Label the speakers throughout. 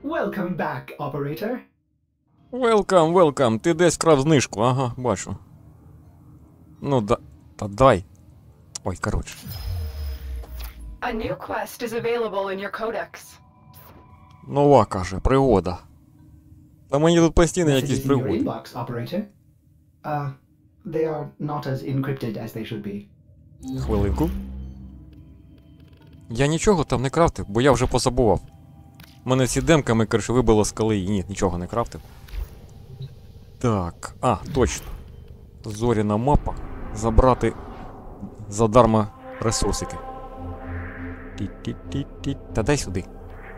Speaker 1: Welcome back, operator.
Speaker 2: Welcome, welcome. Ти десь крав знижку, ага, бачу. Ну, та дай. Ой, коротше.
Speaker 3: A new quest is available in your codex.
Speaker 2: Нова, каже, пригода. Та мені тут постійно якісь
Speaker 1: Messages in your
Speaker 2: пригоди.
Speaker 1: inbox, operator. They are not as encrypted as they should be.
Speaker 2: Хвилинку. Я нічого там не крафтив, бо я вже позабував. Мене всі демками, коротше, вибило з колеї. Ні, нічого не крафтив. Так, точно. Зоряна мапа. Забрати задарма ресурсики. Ті-ті-ті-ті. Та дай сюди.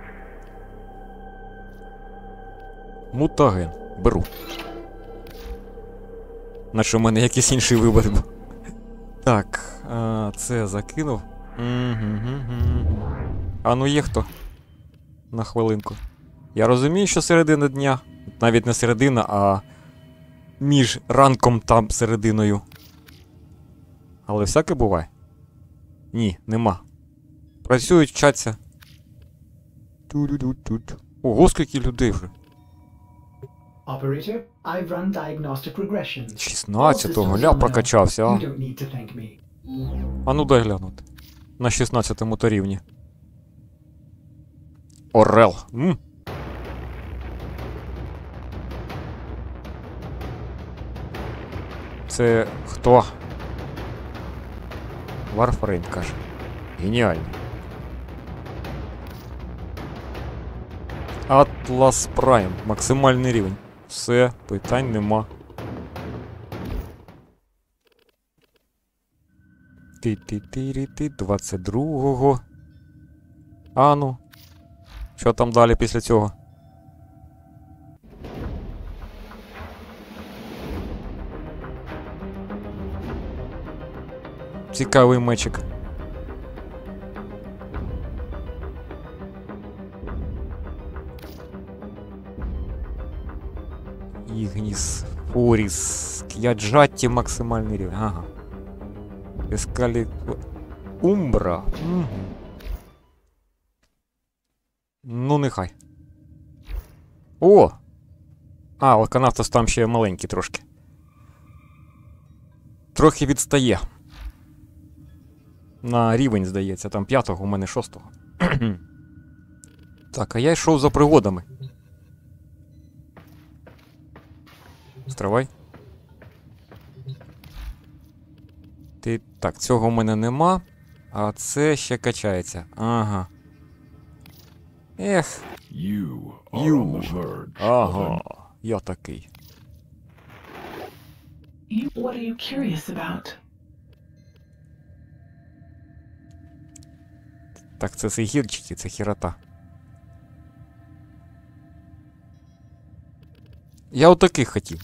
Speaker 2: Мутаген. Беру. Наче в мене якийсь інший вибір був. Так, це закинув. А ну є хто? На хвилинку. Я розумію, що середина дня. Навіть не середина, а між ранком та серединою. Але всяке буває. Ні, нема. Працюють, вчаться. Ту-ду-ду-тут. Ого, скільки людей вже.
Speaker 1: Operator, I've run diagnostic regressions.
Speaker 2: 16-го, ля прокачався, а.
Speaker 1: You don't need to thank me.
Speaker 2: А ну дай глянути. На 16-му то рівні. Орел. Це хто? Warframe, каже. Геніально. Atlas Prime. Максимальний рівень. Все, питань нема. Ти-ти-ти-ти-ти, 22-го. А ну. Що там далі після цього? Цікавий мечик. Ігніс, Фуріс, К'яджатті максимальний рівень. Ага. Ескалі... Умбра. Угу. Ну, нехай. О! Лаканавтос там ще маленький трошки. Трохи відстає. На рівень, здається, там 5-го, у мене 6-го. Так, а я йшов за пригодами. Стривай. Так, цього в мене нема. А це ще качається. Ага. Ех. Ага. Я такий.
Speaker 4: What are you curious about?
Speaker 2: Так, це гірчики, це хірота. Я отаких хотів.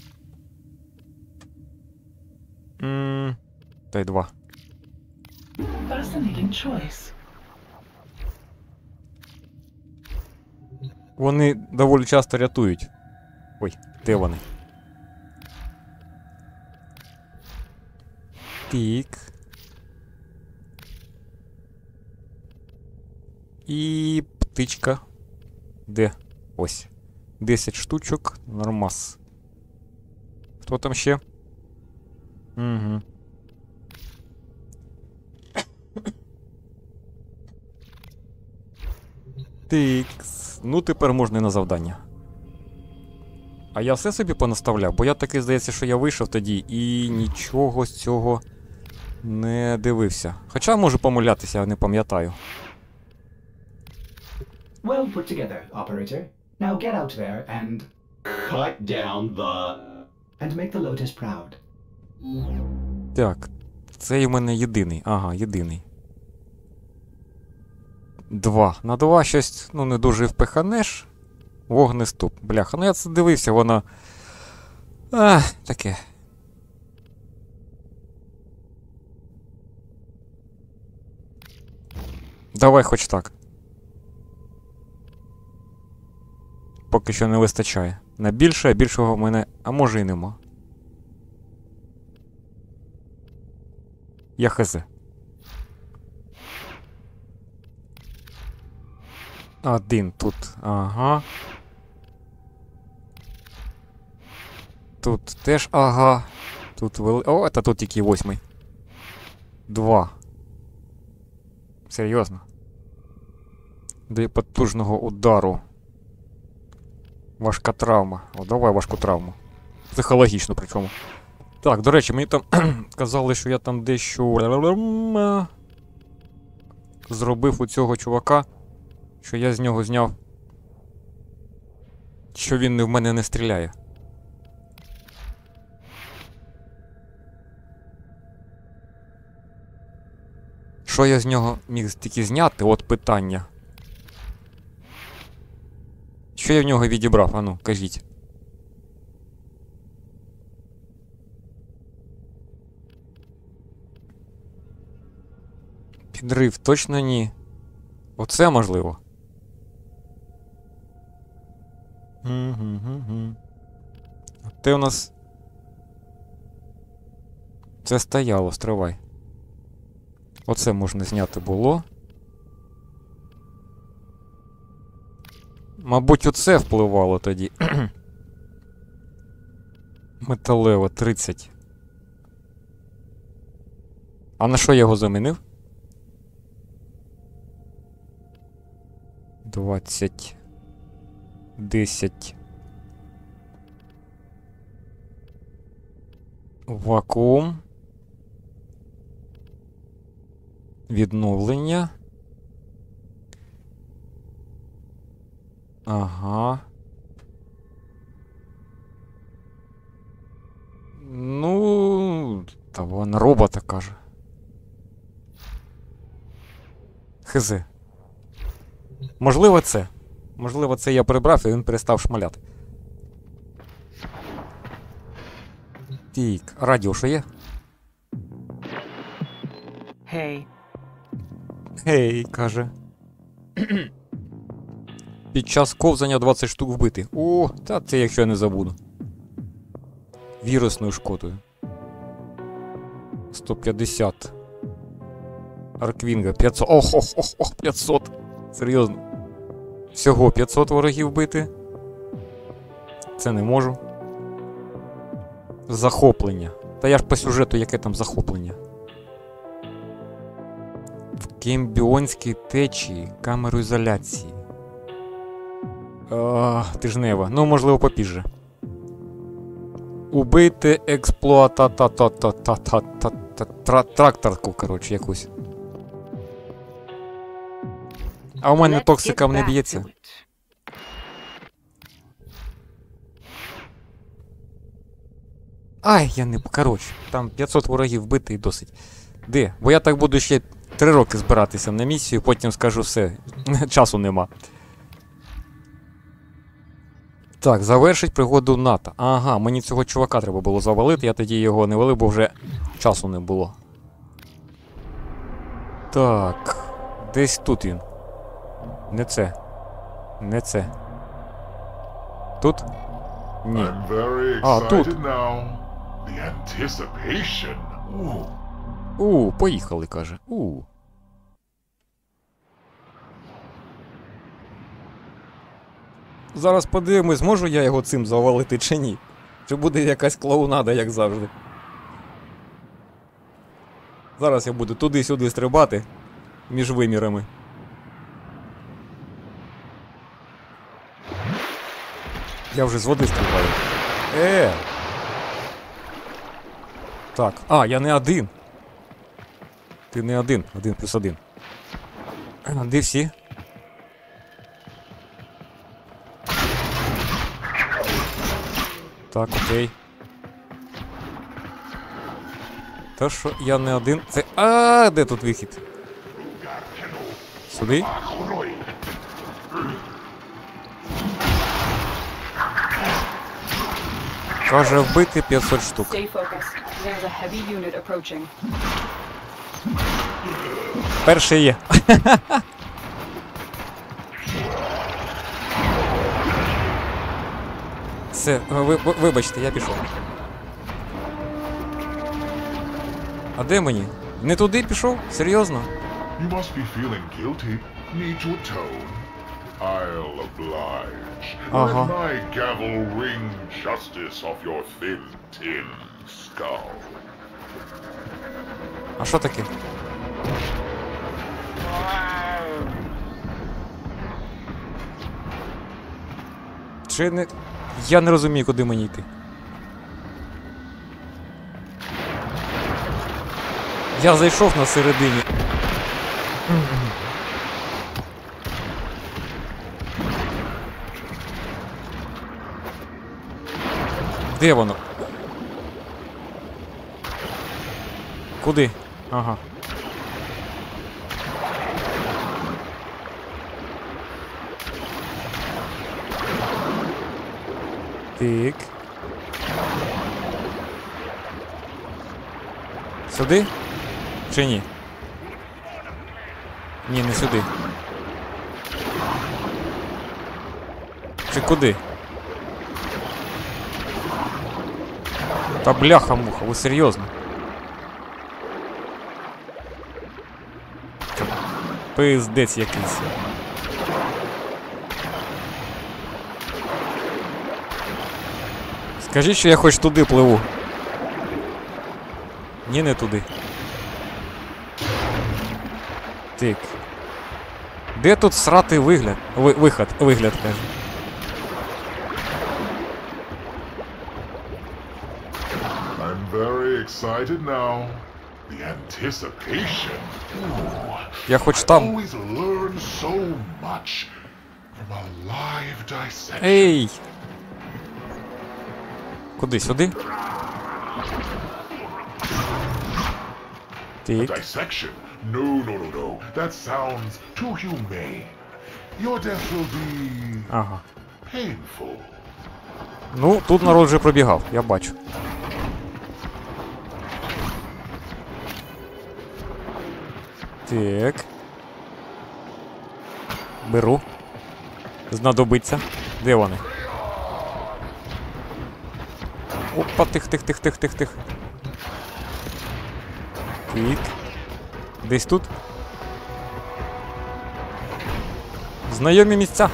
Speaker 2: Дай 2.
Speaker 4: Fascinating choice.
Speaker 2: Вони доволі часто рятують. Ой, де вони? Тік. І птичка. Де? Ось. 10 штучок. Нормас. Хто там ще? Угу. Тикс. Ну, тепер можна і на завдання. А я все собі понаставляв, бо я таки, здається, що я вийшов тоді і нічого з цього не дивився. Хоча можу помилятися, я не пам'ятаю.
Speaker 1: Well put together, operator. Now get out there and... Cut down the... And make the Lotus proud.
Speaker 2: Так, цей у мене єдиний. Ага, єдиний. 2. На 2 щось, ну, не дуже впиханеш. Вогнеступ. Бляха, ну я це дивився, воно... таке. Давай хоч так. Поки що не вистачає. На більше, а більшого в мене... А може і нема. Я хз. Один тут. Ага. Тут теж ага. Тут О, це тут тільки 8. 2. Серйозно? До потужного удару. Важка травма. О, давай важку травму. Психологічно причому. Так, до речі, мені там казали, що я там дещо зробив у цього чувака, що я з нього зняв, що він в мене не стріляє. Що я з нього міг тільки зняти? От питання. Що я в нього відібрав? Ану, кажіть. Підрив точно ні. Оце можливо. Те у нас... Це стояло, стривай. Оце можна зняти було. Мабуть, оце впливало тоді. Металево 30. А на що я його замінив? 20. 10. Вакуум. Відновлення. Ага. Ну, та вона робота каже. Хз. Можливо, це. Можливо, це я прибрав і він перестав шмаляти. Тік, радіо що є?
Speaker 4: Hey.
Speaker 2: Гей, каже. Під час ковзання 20 штук вбити. О, та це якщо я не забуду. Вірусною шкодою. 150. Арквінга 500. Ох, 500. Серйозно. Всього 500 ворогів вбити. Це не можу. Захоплення. Та я ж по сюжету, яке там захоплення. В кембіонській течії камеру ізоляції. Тижнева. Ну, можливо, попізже. Убити тракторку, коротше, якусь. А у мене токсиком не б'ється. Ай, я не... Коротше, там 500 ворогів вбити і досить. Де? Бо я так буду ще 3 роки збиратися на місію, потім скажу все. Часу нема. Так, завершить пригоду НАТО. Ага, мені цього чувака треба було завалити, я тоді його не валив, бо вже часу не було. Так, десь тут він. Не це. Не це. Тут? Ні. А, тут. Поїхали, каже. Зараз подивимось, зможу я його цим завалити чи ні. Чи буде якась клоунада, як завжди. Зараз я буду туди-сюди стрибати між вимірами. Я вже з води стрибаю. Так, я не один. Ти не один, 1+1. Де всі? Так, окей. Та що я не один. Це... де тут вихід? Сюди? Каже, вбити 500 штук. Перший є. Все, вибачте, я пішов. А де мені? Не туди пішов? Серйозно?
Speaker 5: I'll oblige.
Speaker 2: Uh-huh.
Speaker 5: Let my gavel wring justice off your thin tin skull.
Speaker 2: А що таке? Чи не... Я не розумію, куди мені йти. Я зайшов на середині. Де воно? Куди? Ага. Так. Сюди? Чи ні? Ні, не сюди. Чи куди? Та бляха-муха, ви серйозно? Пиздець якийсь. Скажіть, що я хоч туди пливу. Ні, не туди. Так. Де тут сратий вигляд? Вигляд, каже.
Speaker 5: I'm very excited now. The anticipation. Ooh,
Speaker 2: Я хоч там.
Speaker 5: always learn so much from a live dissection.
Speaker 2: Ей! Куди? Сюди? Так.
Speaker 5: Dissection? No. That sounds too humane. Your death will be
Speaker 2: Ага.
Speaker 5: painful.
Speaker 2: Ну, тут народ вже пробігав, я бачу. Так. Беру. Знадобиться. Де вони? Опа, тих. Так. Десь тут? Знайомі місця.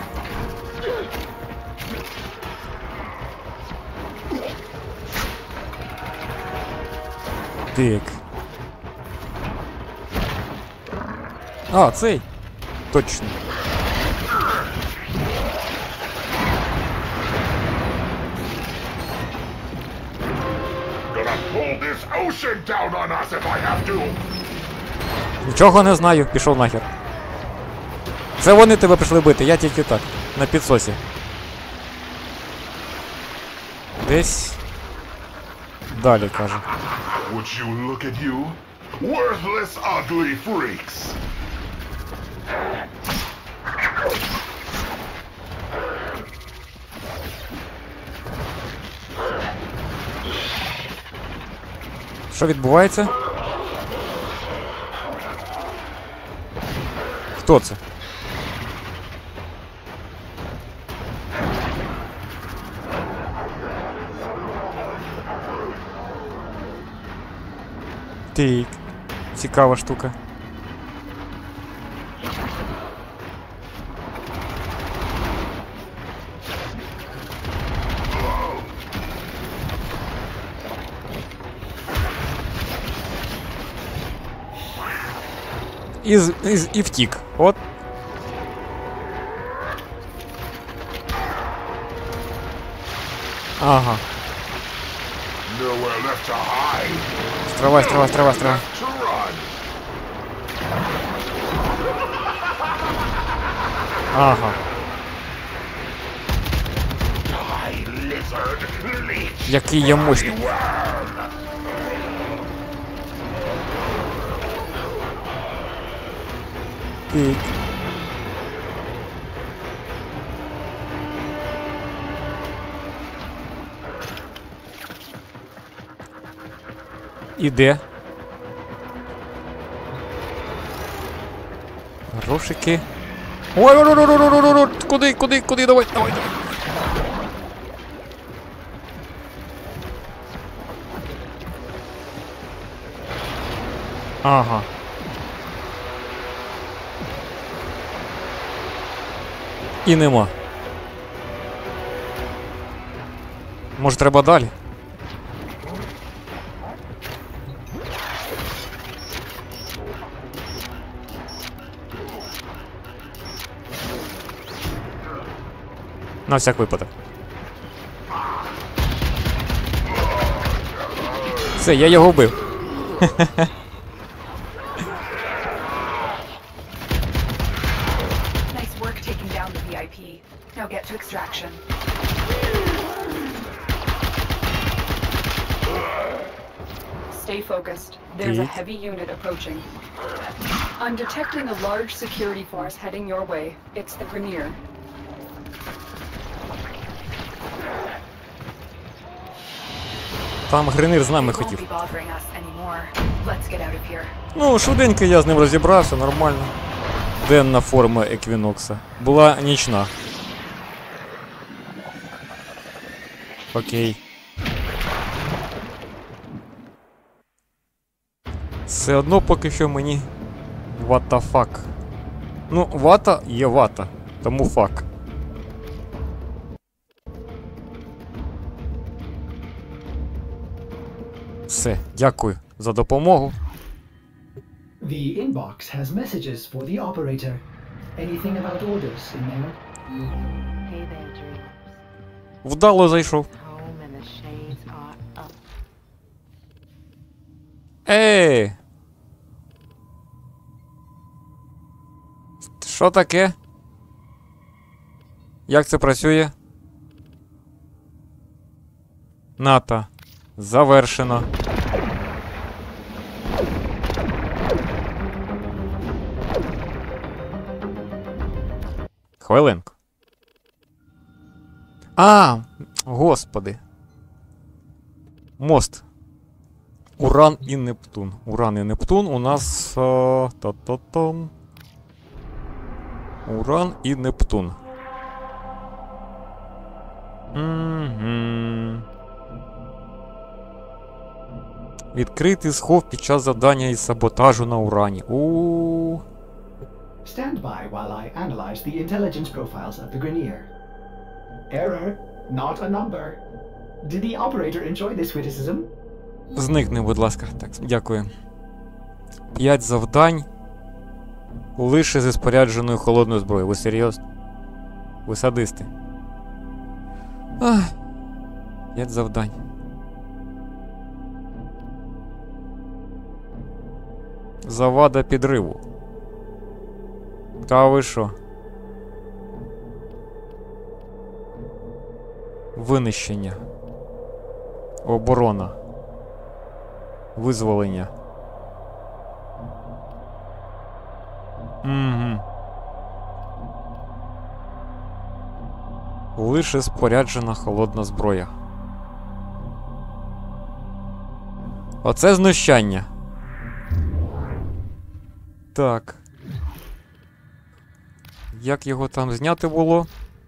Speaker 2: Так. А, цей. Точно.
Speaker 5: Gonna pull this ocean down on us if I have to.
Speaker 2: Нічого не знаю, пішов нахер. Це вони тебе прийшли бити, я тільки так, на підсосі. Десь... Далі, каже.
Speaker 5: Would you look at you? Worthless, ugly freaks.
Speaker 2: Що відбувається? Хто це? Так, цікава штука. І втік. От. Ага.
Speaker 5: Nowhere left to hide.
Speaker 2: Стривай.
Speaker 5: To run.
Speaker 2: Ага.
Speaker 5: Die, lizard, leech.
Speaker 2: Який я мощний. Так. І де? Грошики. Ой, куди, давай. Ага. І нема. Може треба далі? На всяк випадок. Все, я його вбив.
Speaker 3: Nice work taking down the VIP. Now get to extraction. Stay focused. There's a
Speaker 2: Okay.
Speaker 3: heavy unit approaching. I'm detecting a large security force heading your way. It's the Grenier.
Speaker 2: Там Гренир з нами
Speaker 3: They won't
Speaker 2: хотів.
Speaker 3: be bothering us anymore. Let's get out of here.
Speaker 2: Ну, швиденько я з ним розібрався, нормально. Денна форма Еквінокса. Була нічна. Окей. Все одно поки що мені what the fuck. Ну, вата є вата, тому фак. Все, дякую за допомогу.
Speaker 1: The inbox has messages for the operator. Anything about orders in there?
Speaker 6: Hey there, dreamers.
Speaker 2: Вдало зайшов.
Speaker 6: Home and the shades are up.
Speaker 2: Ей! Що таке? Як це працює? НАТО. Завершено. Хвилинку. А, господи. Мост. Уран і Нептун. Уран і Нептун у нас... та-та-там. Уран і Нептун. Відкритий схов під час завдання із саботажу на Урані.
Speaker 1: Stand by while I analyze the intelligence profiles of the Grenier. Error, not a number. Did the operator enjoy this witticism?
Speaker 2: Зникни, будь ласка. Так, дякую. 5 завдань. Лише зі спорядженою холодною зброєю. Ви серйозно? Ви садисти. 5 завдань. Завада підриву. Та ви що? Винищення. Оборона. Визволення. Лише споряджена холодна зброя. Оце знущання. Так. Як його там зняти було?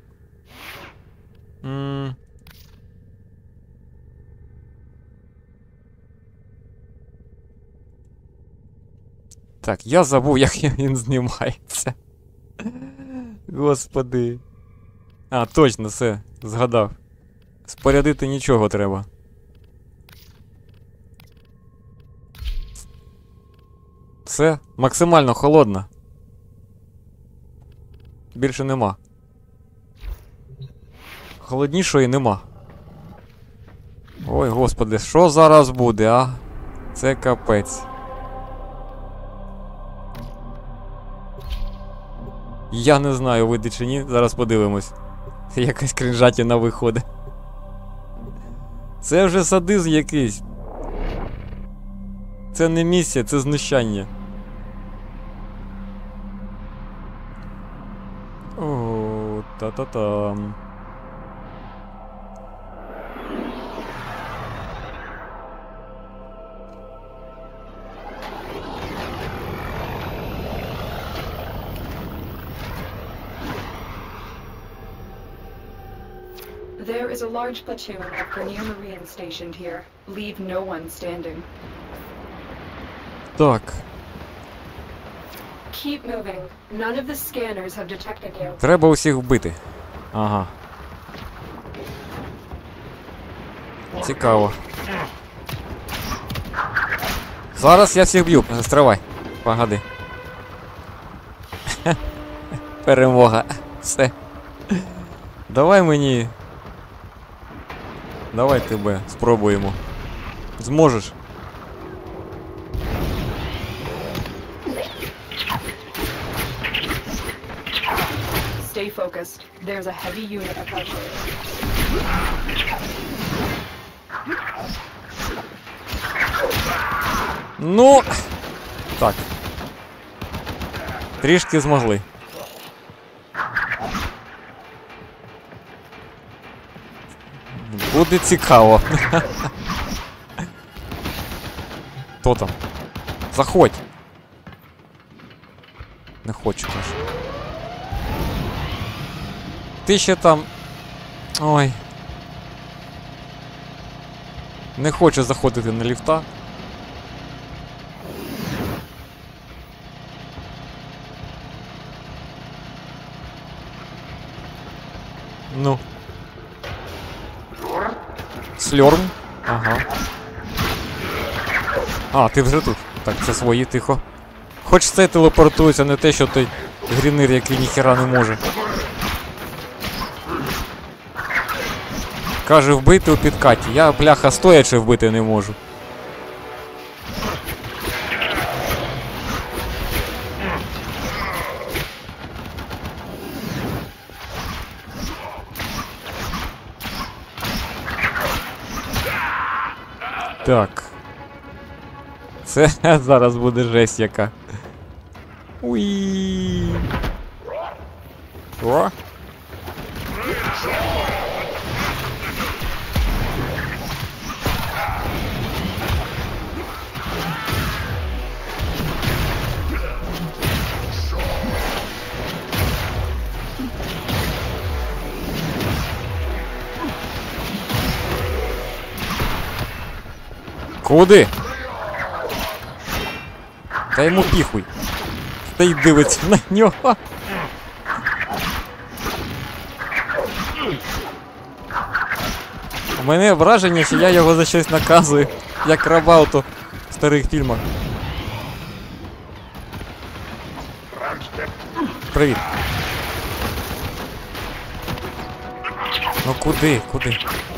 Speaker 2: Так, я забув, як він знімається. Господи. А, точно, все, згадав. Спорядити нічого треба. Все, максимально холодно. Більше нема. Холоднішої нема. Ой, господи, що зараз буде, а? Це капець. Я не знаю, вийде чи ні, зараз подивимось. Якась кринжатіна виходить. Це вже садизм якийсь. Це не місія, це знущання. О, та-та-там.
Speaker 3: There is a large platoon of Grenier Marines stationed here. Leave no one standing.
Speaker 2: Так.
Speaker 3: Keep moving. None of the scanners have detected you.
Speaker 2: Треба усіх вбити. Ага. Цікаво. Зараз я всіх б'ю. Стривай. Погоди. Перемога. Все. Давай мені. Давай тебе спробуємо. Зможеш.
Speaker 3: Stay focused. There's a heavy unit approaching.
Speaker 2: Ну. Так. Трішки змогли. Буде цікаво. Хто там? Заходь. Не хочу, каже. Ти ще там... Ой. Не хочу заходити на ліфта. Ну. Сльорм. Ага. А, ти вже тут. Так, це свої, тихо. Хоч це телепортується, не те, що той грінир, який ніхера не може. Каже, вбити у підкаті. Я, бляха, стоячи вбити не можу. Так. Це зараз буде жесть яка. Уї. О. Куди? Та йому піхуй. Та й дивиться на нього. У мене враження, що я його за щось наказую, як Рабауту в старих фільмах. Привіт. Ну куди? Куди?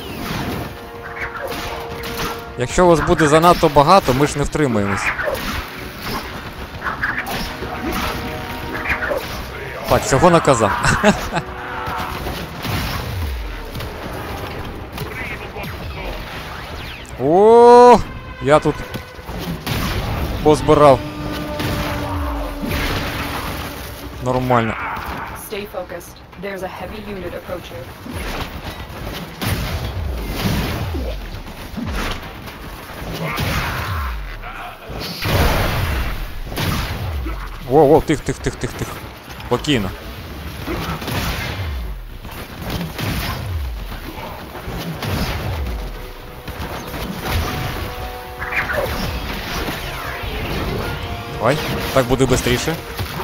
Speaker 2: Якщо вас буде занадто багато, ми ж не втримаємось. Так, цього наказав. О, я тут позбирав. Нормально.
Speaker 3: Stay focused. There's a heavy unit approaching.
Speaker 2: Воу, тих. Спокійно. Давай, так буде швидше.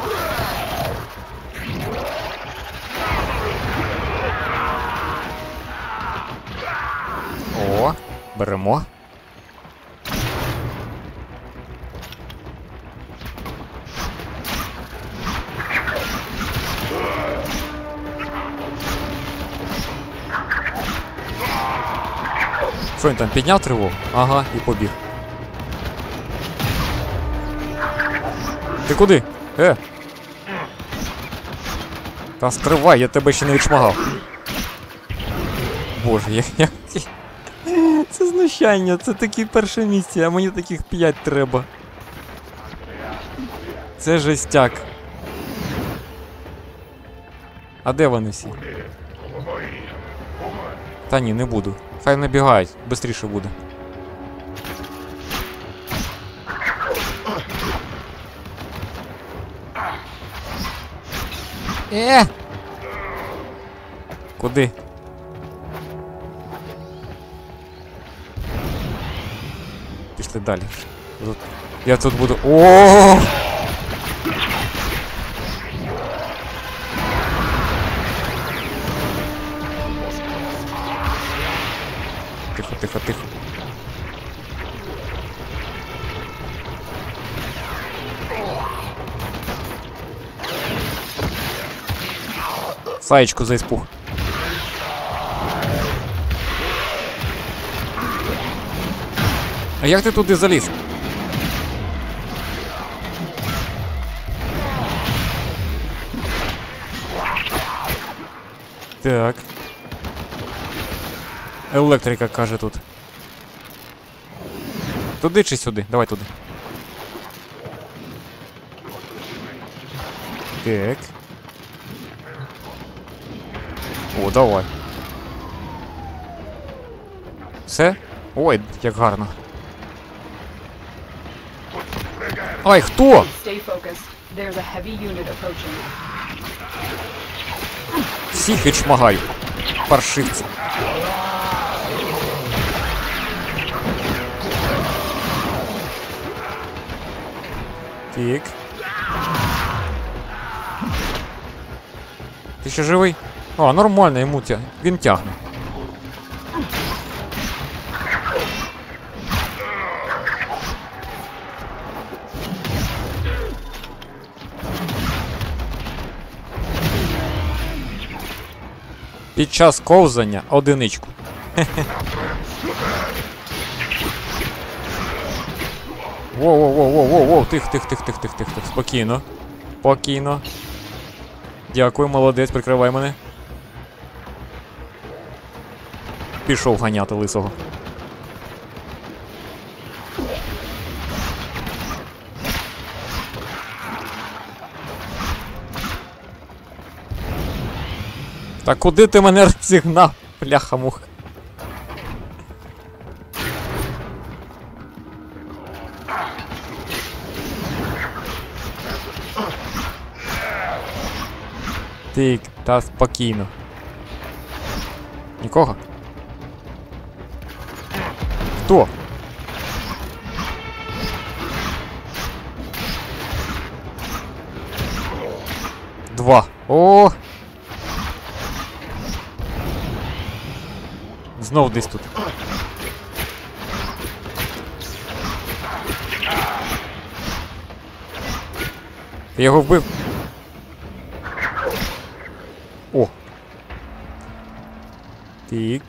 Speaker 2: О, беремо. Що він там, підняв тривогу? Ага, і побіг. Ти куди? Та стривай, я тебе ще не відшмагав. Боже, як... Це знущання, це такі перші місця, а мені таких 5 треба. Це жестяк. А де вони всі? Та ні, не буду. Хай набігають, швидше буде. Куди? Пішли далі. Я тут буду... О! тихо, тихо, тихо. Саєчку за іспух. А як ти туди заліз? Так. Електрика каже тут. Туди чи сюди? Давай туди. Так. О, давай. Все? Ой, як гарно. Ай, хто?
Speaker 3: Stay focused. There's a heavy unit approaching.
Speaker 2: Всіх відшмагаю. Паршивці. Так. Ти ще живий? А, нормально, йому він тягне. Під час ковзання одиничку. Воу-воу-воу-воу-воу, тих, спокійно. Спокійно. Дякую, молодець, прикривай мене. Пішов ганяти лисого. Та куди ти мене розігнав, бляха-муха? Тик, та спокійно. Нікого? Хто? Два. О! Знов десь тут. Я його вбив. О. Так.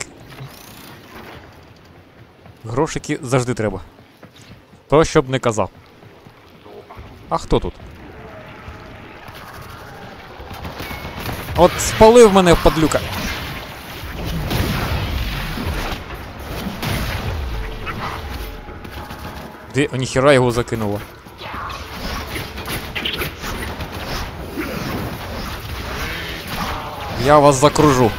Speaker 2: Грошики завжди треба. То, щоб не казав. А хто тут? От спалив мене, падлюка. Де? О, ніхера його закинуло. Я вас закружу.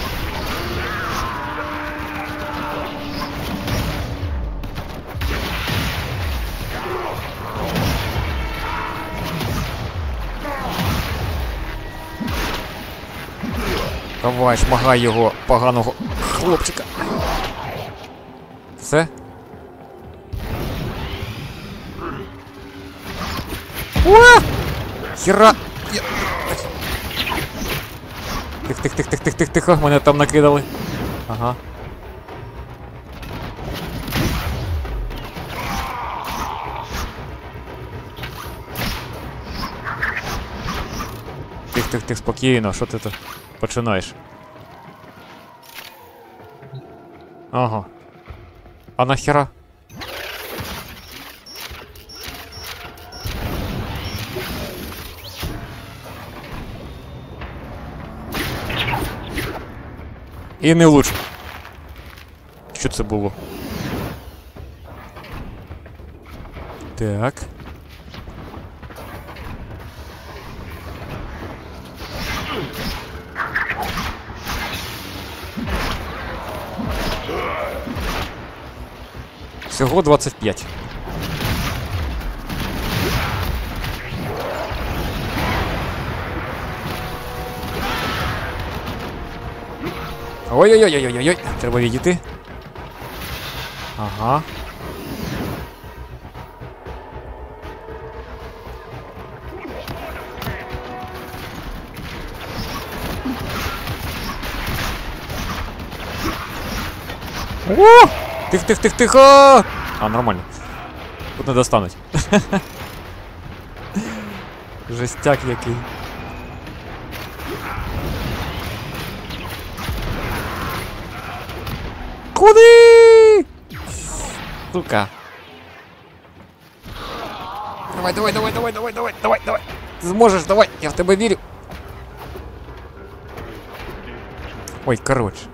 Speaker 2: Давай, шмагай його, поганого хлопчика. Все? Уа! Хера! Тихо, мене там накидали. Ага. Тих, спокійно, що ти тут починаєш? Ага. А нахера? І не влучив. Що це було? Так. Всього 25. Ой-ой-ой-ой-ой-ой, треба відійти. Ага. О! Тихо! А, нормально. Тут не достануть. Жестяк який. Куди? Сука. Давай. Ти зможеш, давай, я в тебе вірю. Ой, короче.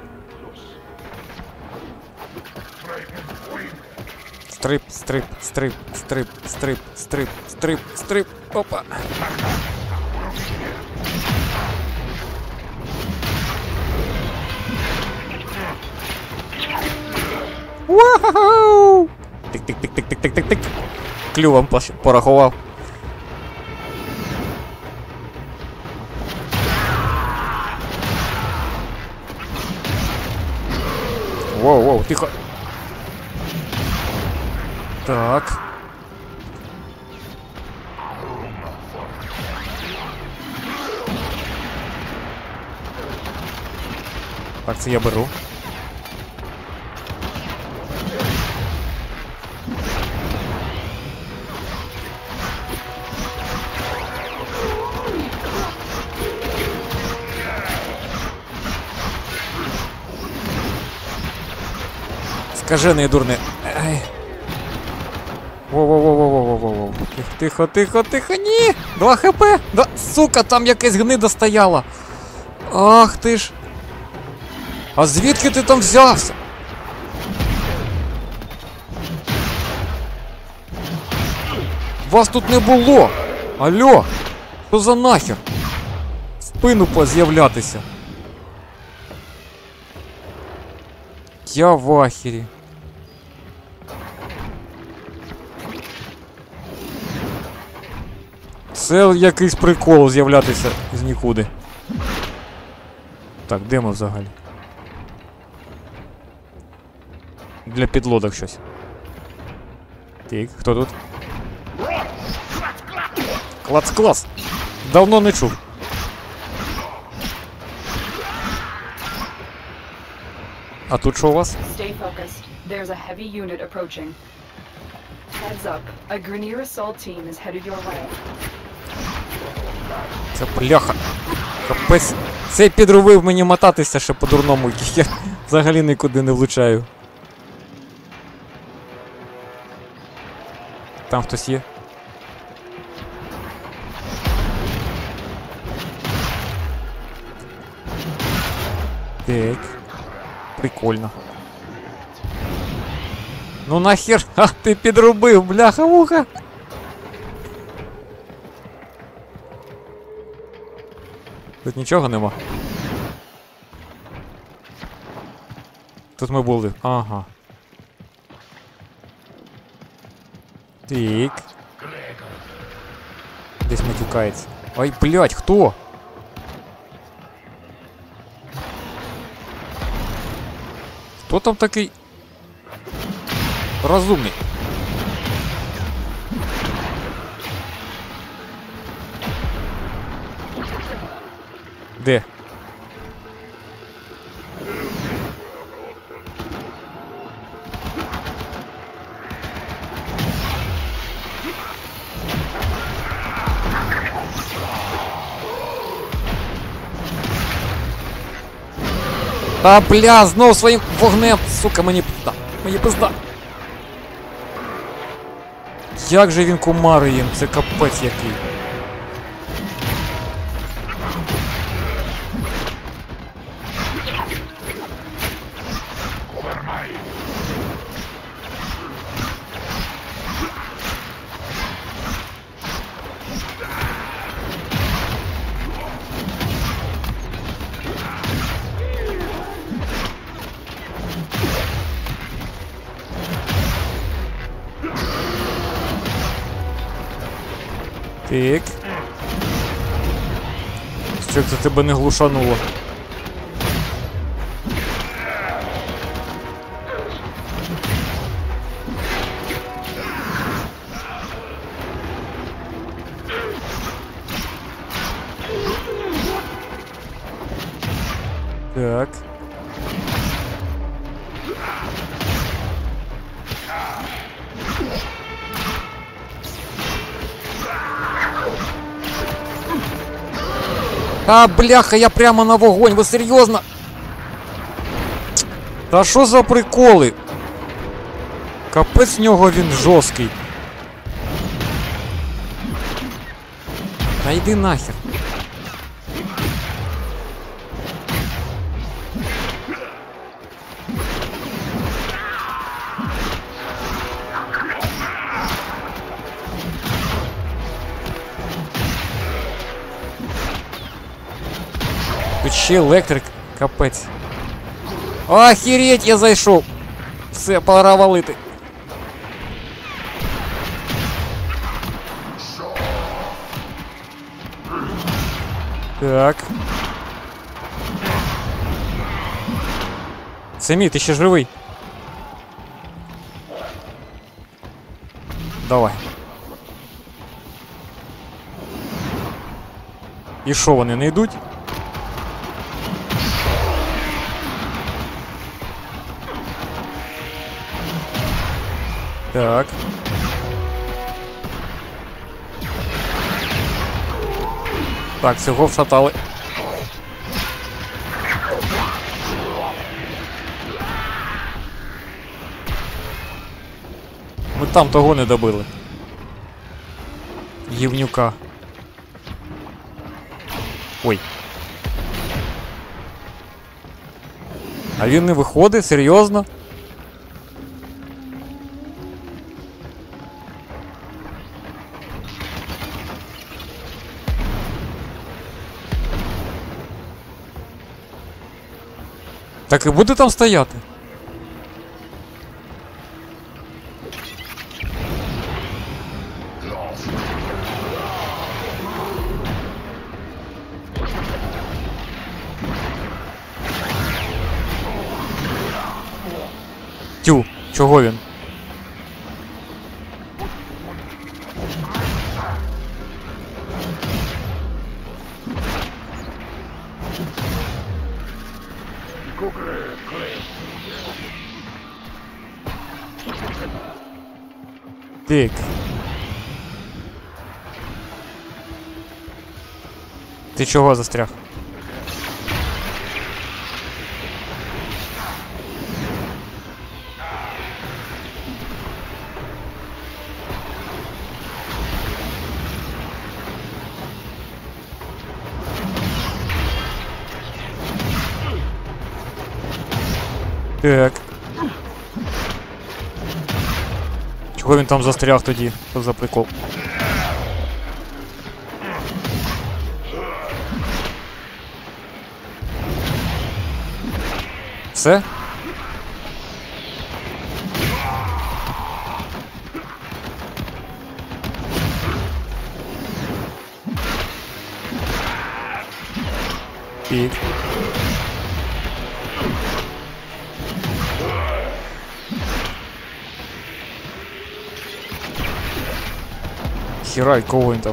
Speaker 2: Стрип. Опа. Вау! Тик. Клювом порахував. Воу, тихо. Так. Так, це я беру. Скажений дурне. Ай. Воу. Тихо, ні! 2 хп! Да, сука, там якась гнида стояла. Ах ти ж. А звідки ти там взявся? Вас тут не було! Алло! Що за нахер? В спину поз'являтися. Я в ахері. Це якийсь прикол з'являтися з нікуди. Так, де ми взагалі? Для підлодок щось. Так, хто тут? Клац! Давно не чув. А тут що у вас?
Speaker 3: Stay focused. There's a heavy unit approaching. Heads up. A Grineer assault team is headed your way.
Speaker 2: Це пляха. Капець. Цей підробив мені мотатися ще по-дурному. Я взагалі нікуди не влучаю. Там хтось є? Так. Прикольно. Ну нахер, а ти підробив, бляха-муха. Тут нічого нема. Тут ми були. Ага. Так. Десь матюкається. Ай, блядь, хто? Хто там такий розумний? Де? Та бля, знов своїм вогнем, сука, мені пизда. Мені пизда. Як же він кумарить їм, це капець який. Так. Що це тебе не глушануло? Так. А, бляха, я прямо на вогонь, ви серйозно? Та що за приколи? Капець в нього він жорсткий. Та йди нахер. Тут ще електрик, капець. Охереть, я зайшов. Все, пора валити. Так. Самі, ти ще живий. Давай. І що, вони не йдуть? Так. Так, цього вшатали. Ми там того не добили. Гівнюка. Ой. А він не виходить? Серйозно? Так і буде там стояти? Тю, чого він? Так. Ти чого застряг? Так. Чого він там застряг тоді? Що за прикол? Все? Пік. Херай, кого він там?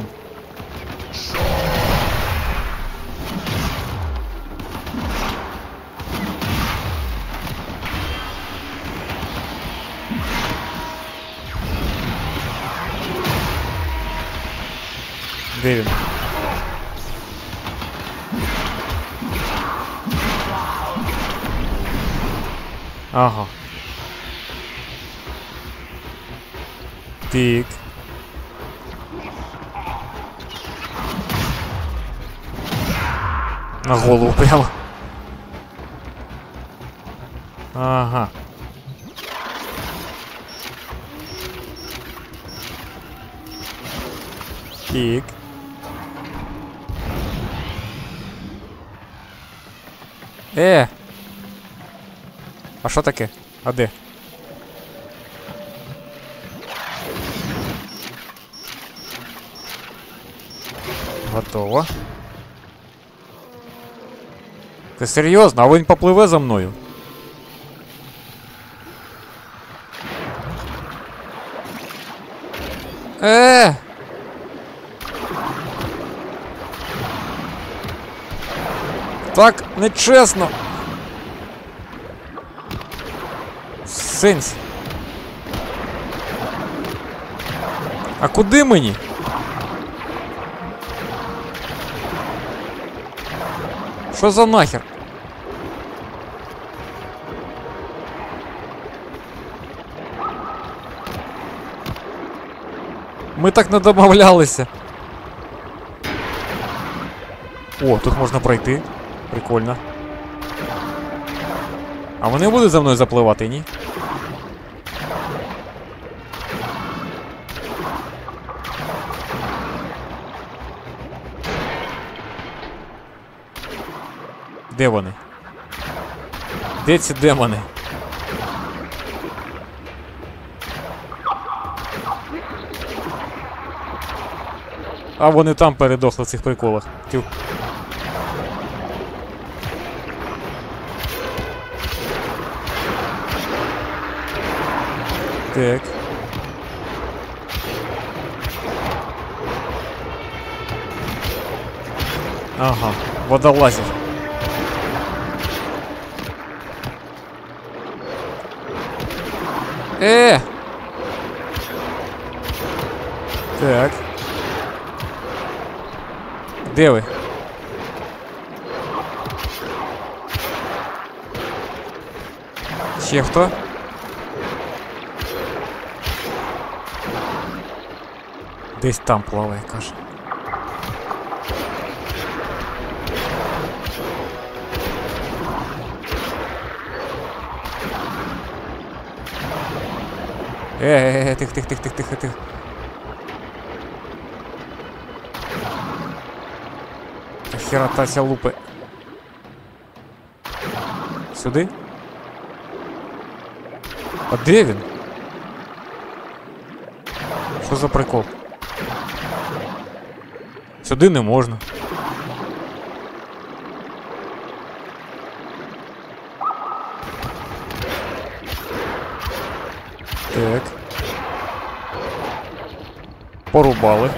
Speaker 2: Де він? Ага. Тик. На голову прямо. Ага. Тик. А що таке? А де? Готово. Ти серйозно? А він попливе за мною? Так нечесно. Сенс. А куди мені? Що за нахер? Ми так не домовлялися. О, тут можна пройти. Прикольно. А вони будуть за мною запливати, ні? Де вони? Де ці демони? А вони там передохли в цих приколах. Тю. Так. Ага, водолазер. Так. Де ви? Ще хто? Десь там плаває, каже. Тихо. Херотася лупи. Сюди? А де він? Що за прикол? Сюди не можна. Так. Порубали.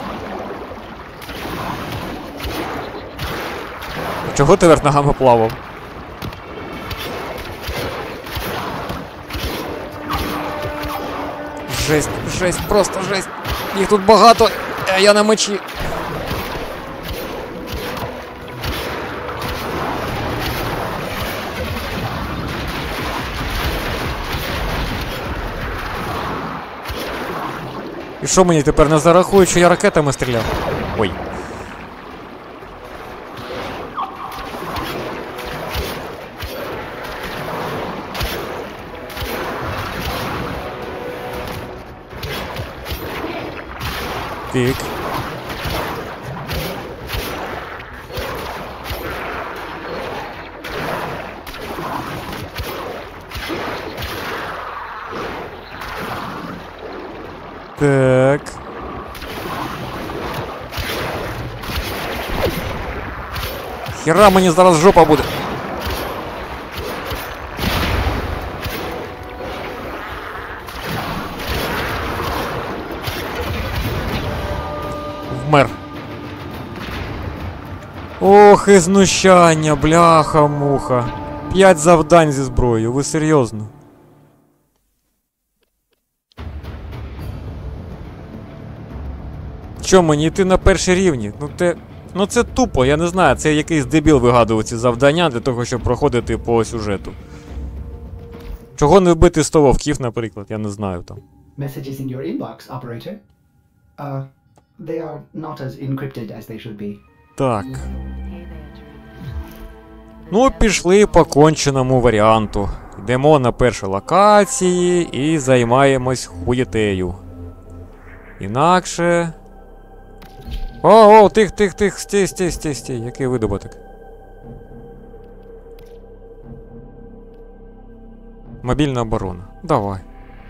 Speaker 2: Чого ти вверх ногами плавав? Жесть, просто жесть. Їх тут багато, а я на мечі. І що мені тепер не зарахують, що я ракетами стріляв? Ой. Так. Так. Хера мені зараз жопа буде. Вмер. Ох, і знущання, бляха-муха. 5 завдань зі зброєю, ви серйозно? Що мені йти на перші рівні? Ну це тупо, я не знаю, це якийсь дебіл вигадував ці завдання для того, щоб проходити по сюжету. Чого не вбити 100 вовків, наприклад, я не знаю там.
Speaker 1: Messages in your inbox, operator. They are not as encrypted as they should be.
Speaker 2: Так.
Speaker 6: Hey there, dreamer.
Speaker 2: Ну, пішли по конченому варіанту. Йдемо на перші локації і займаємось хуєтею. Інакше... О, тих, стій, який видобуток. Мобільна оборона. Давай.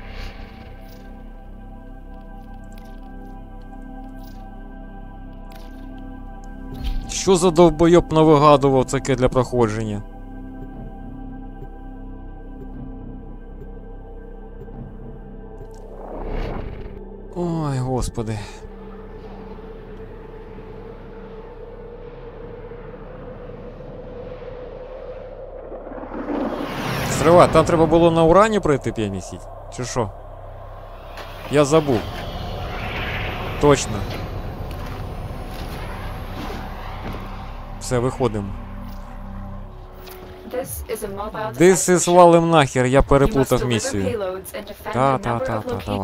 Speaker 2: Що за довбойоб навигадував таке для проходження? Ой, господи. Стривай, там треба було на урані пройти п'янісіть? Чи що? Я забув. Точно. Все, виходимо.
Speaker 3: This is a mobile
Speaker 2: This
Speaker 3: defense
Speaker 2: is
Speaker 3: mission.
Speaker 2: валим нахер, я
Speaker 3: You must
Speaker 2: переплутав
Speaker 3: deliver
Speaker 2: місію.
Speaker 3: payloads and defend a
Speaker 2: Та,
Speaker 3: number of locations.
Speaker 2: давай.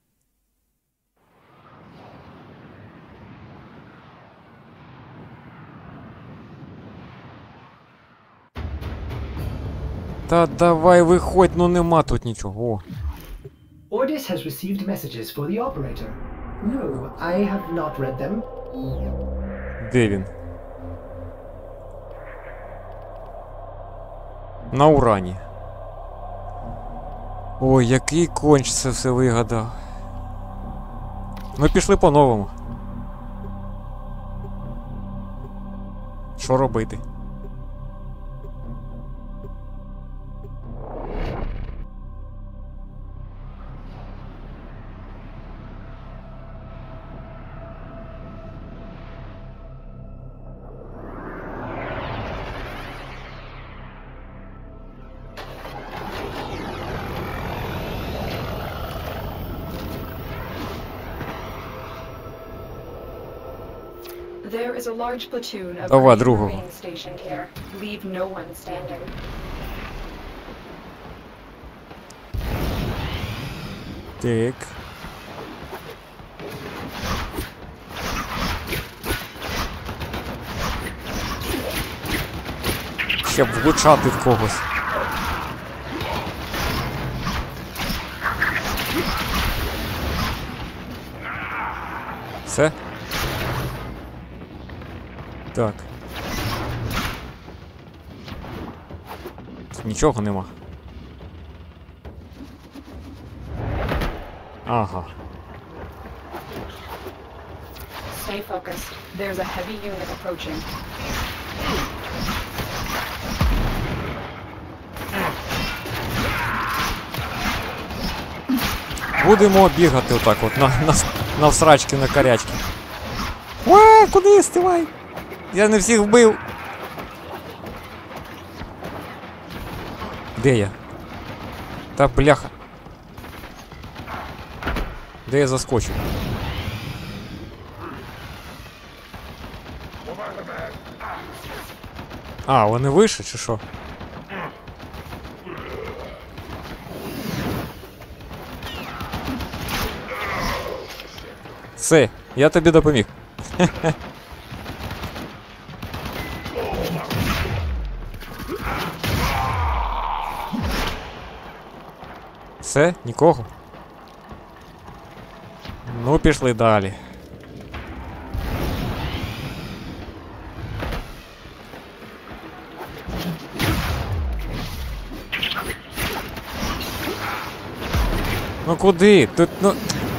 Speaker 2: Та давай виходь, ну нема тут нічого. О.
Speaker 1: Ordis has received messages for the operator. No, I have not read them.
Speaker 2: Де він? На урані. Ой, який конч це все вигадав. Ми пішли по-новому. Що робити?
Speaker 3: There is a large platoon of
Speaker 2: Давай,
Speaker 3: Green
Speaker 2: другого.
Speaker 3: Marines stationed here. Leave no one standing.
Speaker 2: Так. Ще б влучати в когось. Все? Так. Тут нічого нема. Ага.
Speaker 3: Stay focused. There's a heavy unit approaching.
Speaker 2: Будемо бігати отак от на всрачки, на корячки. Уа, куди стивай? Я не всіх вбив. Де я? Та бляха. Де я заскочив? А, вони вище чи що? Все, я тобі допоміг. Все, нікого. Ну, пішли далі. Ну куди? Тут, ну...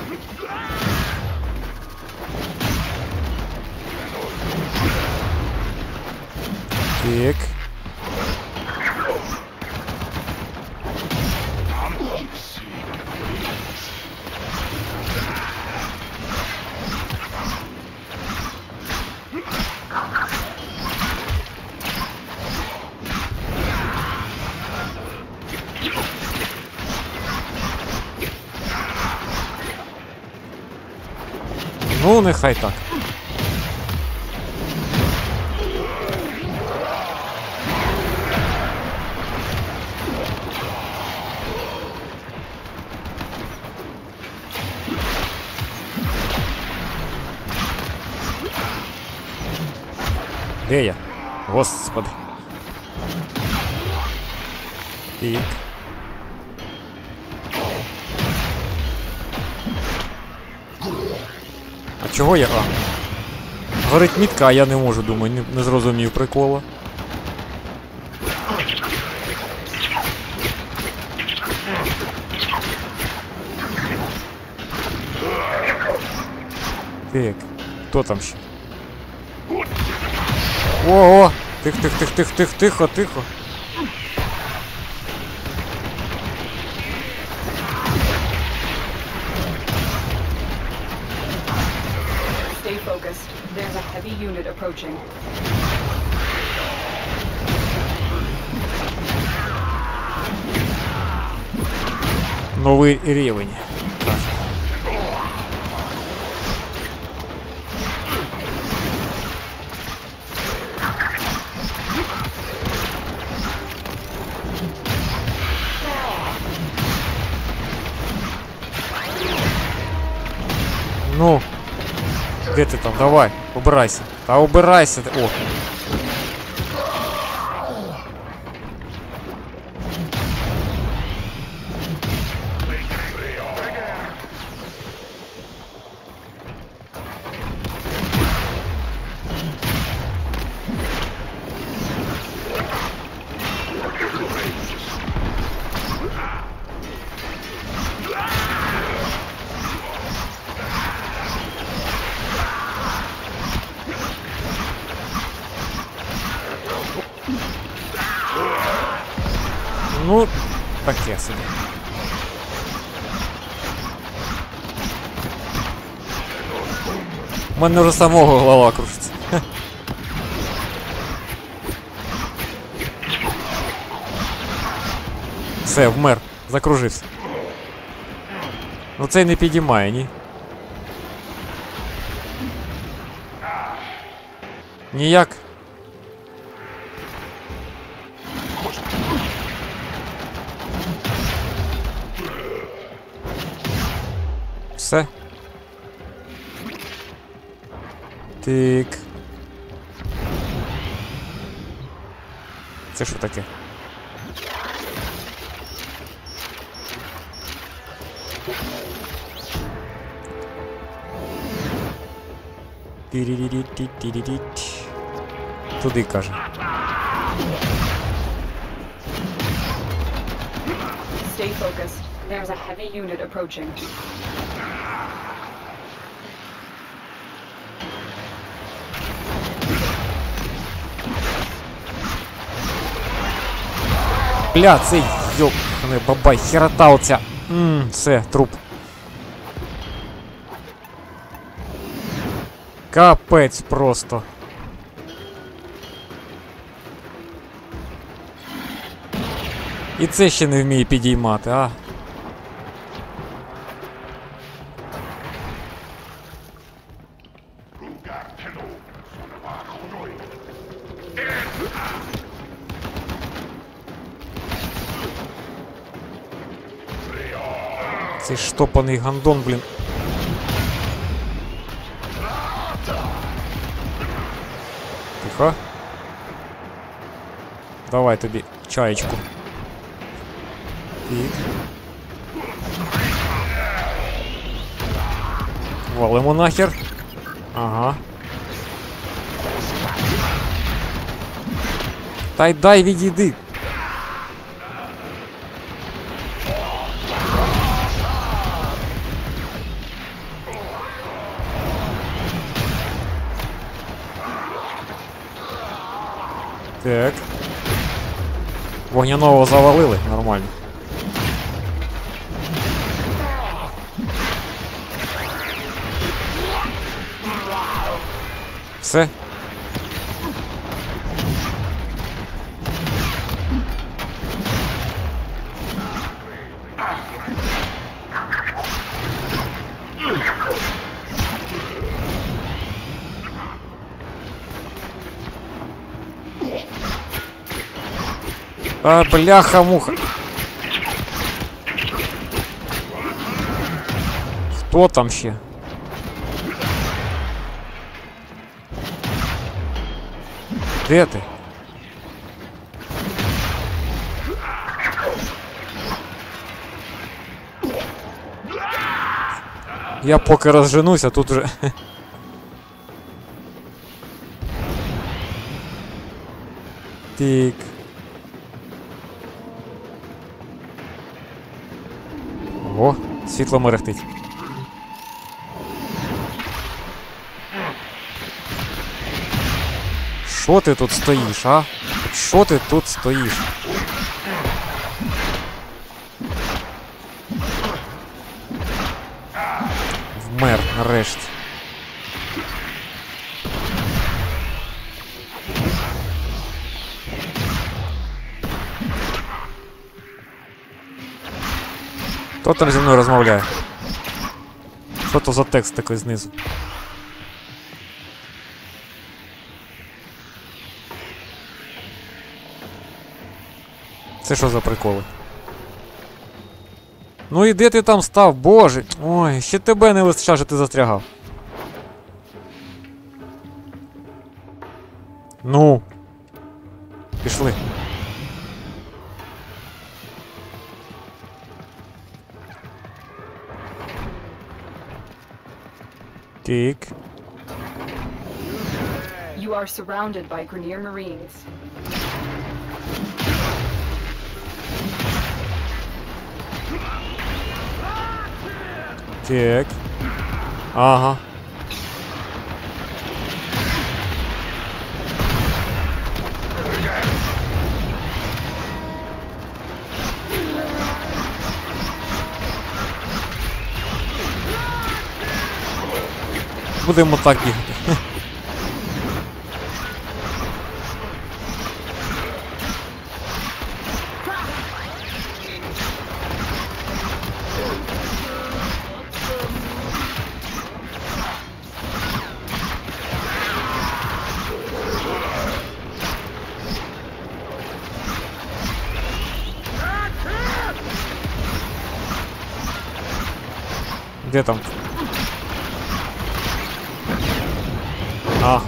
Speaker 2: Так. Ну, нехай так. Де я? Господи. Так. А чого я? А. Горить мітка, а я не можу, думаю, не зрозумів прикола. Так, хто там ще? Ого! Тихо.
Speaker 3: Stay focused. There's a heavy unit approaching.
Speaker 2: Новий рівень. Ну. Де ти там? Давай, убирайся. Та убирайся. О. Ну, таке собі. У мене вже самого голова кружиться. Все, вмер. Закружився. Ну цей не підіймає, ні? Ніяк. Все. Тик. Це що таке? Туди, каже.
Speaker 3: Stay focused. There's a heavy unit approaching.
Speaker 2: Бля, цей ёбаний бабай, херота оця. Все, труп. Капець просто. І це ще не вміє підіймати, а? Цей штопаний гандон, блін. Тихо. Давай тобі чаєчку. І... Валимо нахер. Ага. Та й дай відійди. Так. Вогняного завалили, нормально. Все. А, бляха-муха. Хто там ще? Де ти? Я поки розженуся, тут вже... Тик. Ого, світло мерехтить. Що ти тут стоїш, а? Що ти тут стоїш? Вмер, нарешті. Хто там зі мною розмовляє? Що то за текст такий знизу? Це що за приколи? Ну і де ти там став, боже? Ой, ще тебе не вистачає, що ти застрягав. Ну. Пішли. Так.
Speaker 3: You are surrounded by Grineer Marines.
Speaker 2: Так. Ага. Будемо так бігати. Де там? А.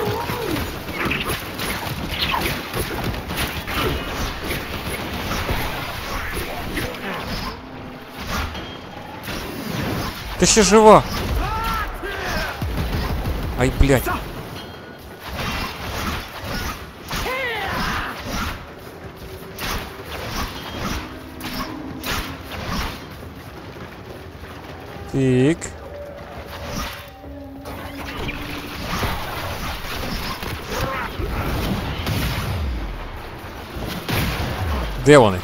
Speaker 2: Ти ще жива? Ай, блядь. Так. Де вони?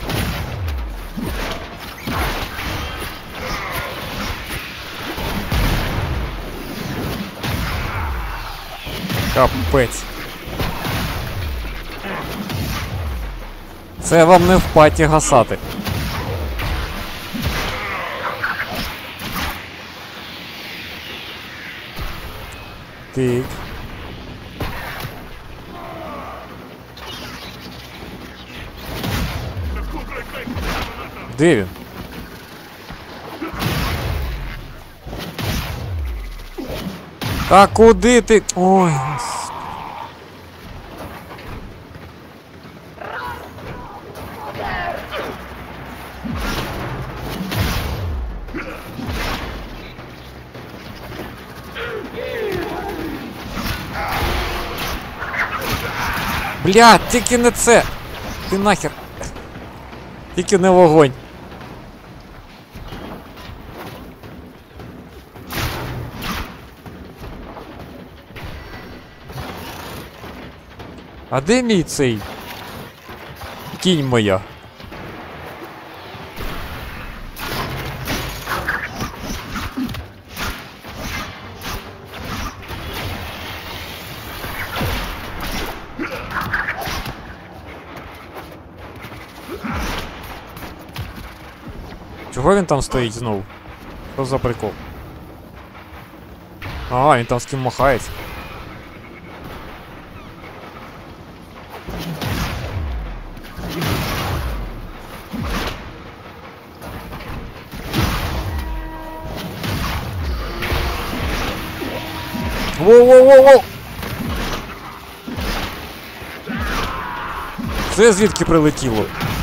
Speaker 2: Капець. Це вам не в паті гасати. Так. Де він? Та куди ти? Ой. Блядь, тільки не це. Ти нахер. Тільки не вогонь. А де мій цей? Кінь моя. Чого він там стоїть знову? Що за прикол? Ага, він там з ким махається. Воу-воу-воу-воу! Це звідки прилетіло?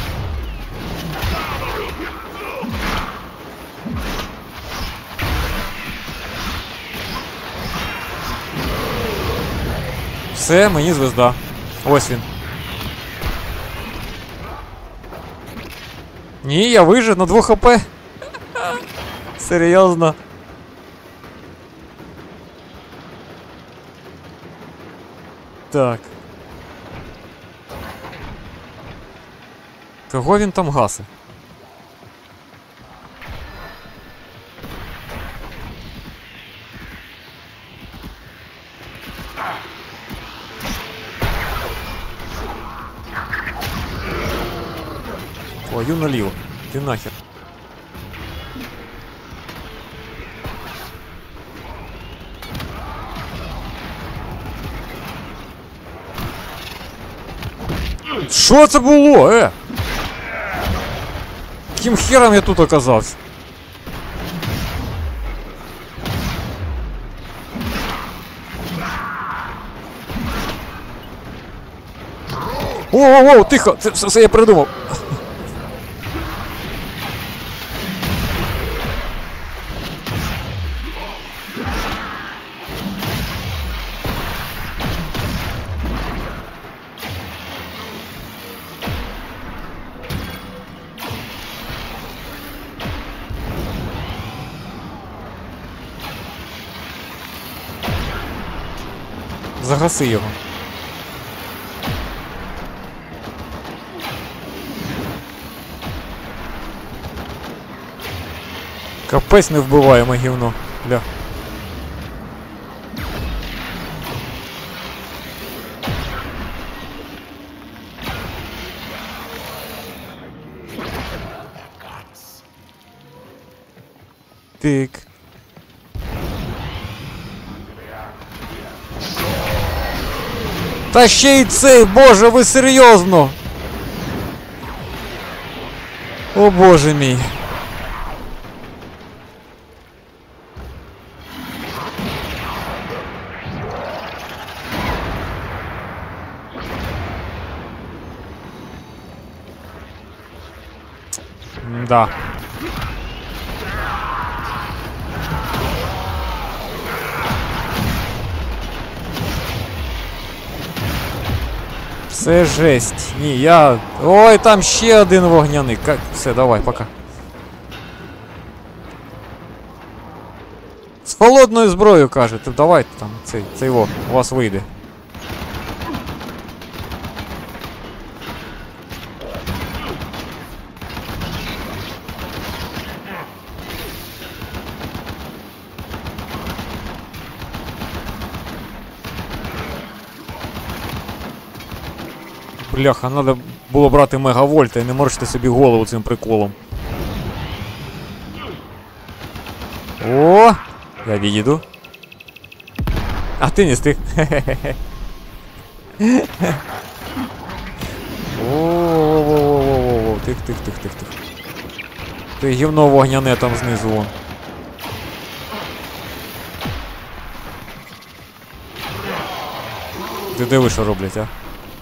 Speaker 2: Все, мені звезда. Ось він. Ні, я вижив на 2 хп. Серйозно. Так. Кого він там гасить? Твою наліво. Ти нахер. Що це було, Яким хером я тут оказався? Воу-воу-воу, тихо! Це все я придумав. Загаси його. Капець не вбиваємо гівно. Бля. Тик. Та ще й цей, боже, ви серйозно? О боже мій. Да. Це жесть. Ні, я... Ой, там ще один вогняний. Все, давай, пока. З холодною зброєю, кажете. Давайте там, цей во, у вас вийде. Бляха, треба було брати мегавольта і не морочити собі голову цим приколом. О, я відійду. А ти не стиг. О-о-о-о-о-о-о, тих. Ти гівно вогняне там знизу вон. Ти диви, що роблять, а?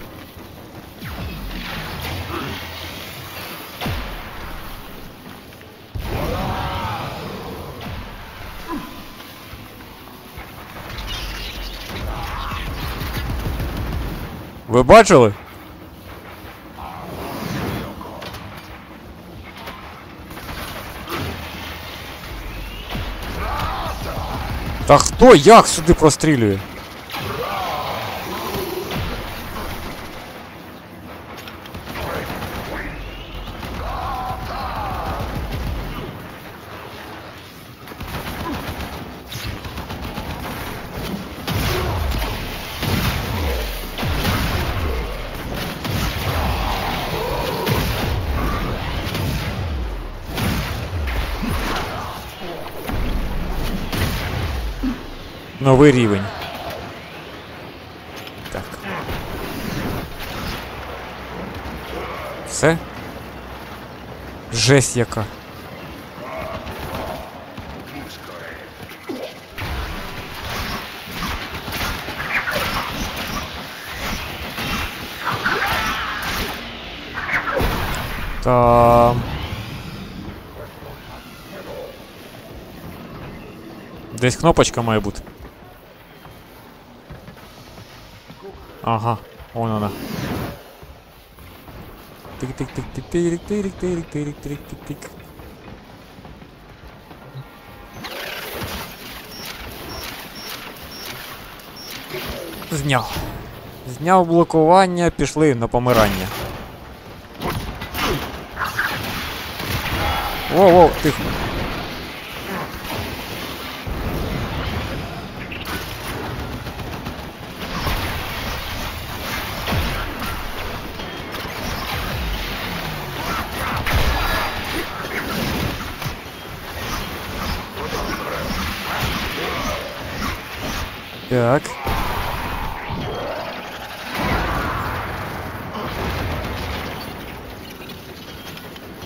Speaker 2: Ви бачили? Та хто як сюди прострілює? Новий рівень. Так. Все? Жесть яка. Там. Десь кнопочка має бути. Ага, вон вона. Тик-тик-тик-тик-тик-тик-тик-тик-тик-тик-тик. Зняв. Зняв блокування, пішли на помирання. Воу-воу, тихо. Так.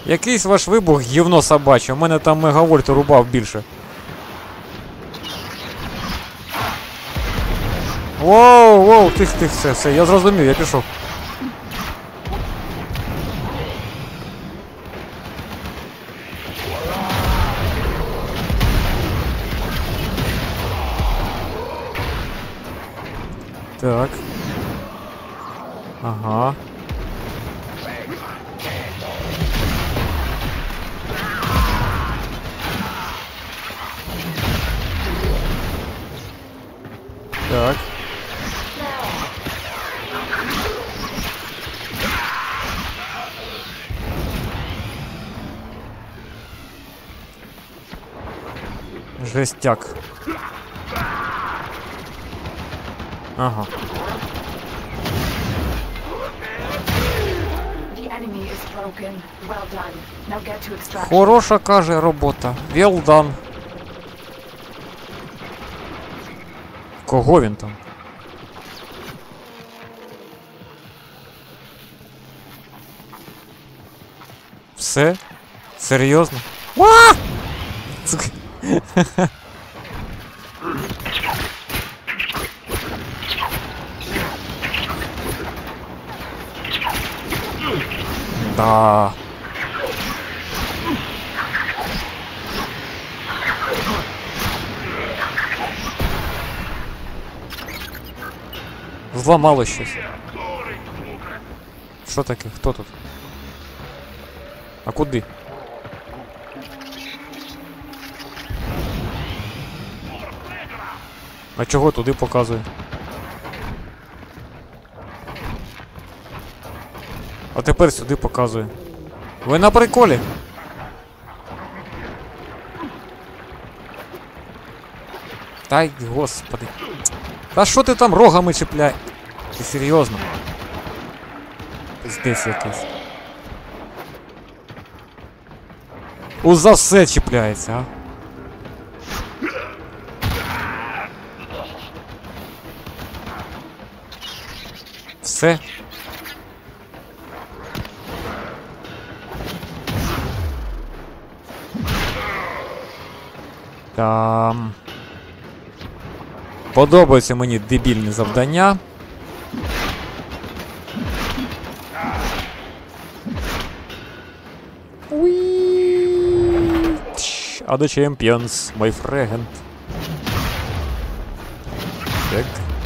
Speaker 2: Якийсь ваш вибух гівно собаче, у мене там мегавольт рубав більше. Воу, воу, тих, все, я зрозумів, я пішов. Так. Ага. Так. Жестяк. Ага.
Speaker 3: The enemy is broken. Well done. Now get to extraction.
Speaker 2: Хороша, каже, робота. Well done. Кого він там? Все? Серйозно? А! Цук. Да. Зламало щось. Що таке? Хто тут? А куди? А чого туди показує? А тепер сюди показує. Ви на приколі? Та й господи. Та що ти там рогами чіпляй? Ти серйозно? Здесь якийсь. За все чіпляється, а? Все? Там. Подобаються мені дебільні завдання. А до Champions, my friend. Так.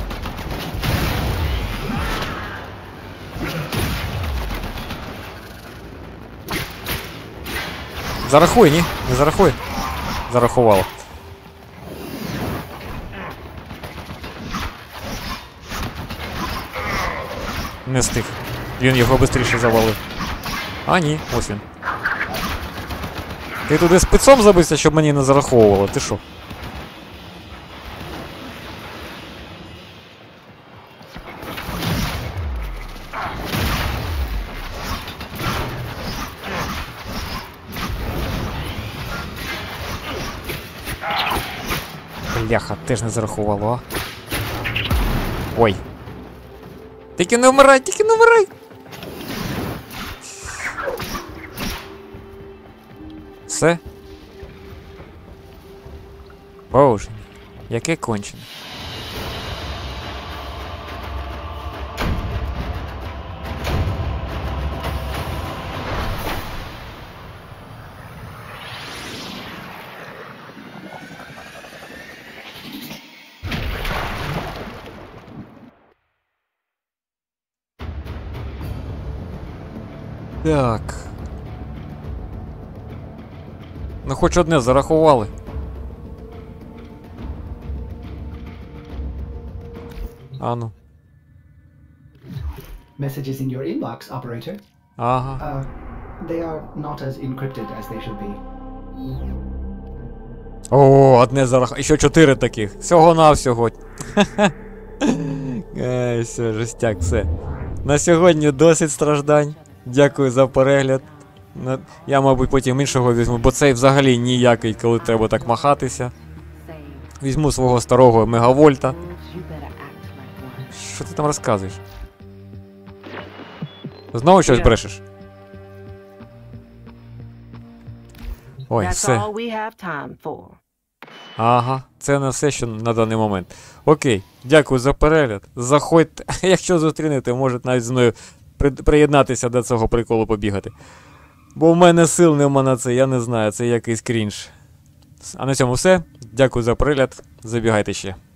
Speaker 2: Зарахуй, ні? Не зарахуй? Зарахувало. Не встиг. Він його швидше завалив. А ні, ось він. Ти туди спецом забився, щоб мені не зараховувало, ти що? Бляха, теж не зарахувало, а? Ой. Тільки не вмирай, тільки не вмирай! Все? Боже мій, яке кончене. Так. Ну хоч одне зарахували. Ану.
Speaker 1: Messages in your inbox, operator.
Speaker 2: Ага.
Speaker 1: They are not as encrypted as they should be.
Speaker 2: О, одне зарахували. Ще 4 таких. Всього-навсього. Все, жестяк, все. На сьогодні досить страждань. Дякую за перегляд. Я, мабуть, потім іншого візьму, бо цей взагалі ніякий, коли треба так махатися. Візьму свого старого мегавольта. Що ти там розказуєш? Знову щось брешеш? Ой,
Speaker 6: That's
Speaker 2: все.
Speaker 6: all we have time for.
Speaker 2: Ага, це не все, що на даний момент. Окей, дякую за перегляд. Заходьте, якщо зустрінете, можете навіть зі мною приєднатися до цього приколу побігати. Бо в мене сил нема на це, я не знаю, це якийсь крінж. А на цьому все. Дякую за перегляд. Забігайте ще.